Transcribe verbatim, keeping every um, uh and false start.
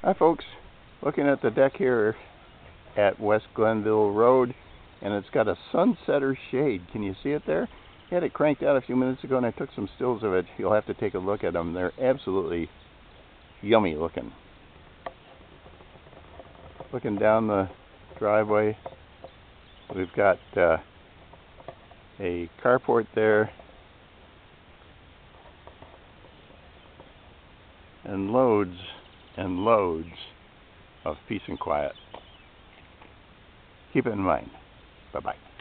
Hi folks, looking at the deck here at West Glenville Road, and it's got a sunsetter shade. Can you see it there? I had it cranked out a few minutes ago and I took some stills of it. You'll have to take a look at them. They're absolutely yummy looking. Looking down the driveway, we've got uh, a carport there and loads and loads of peace and quiet. Keep it in mind. Bye-bye.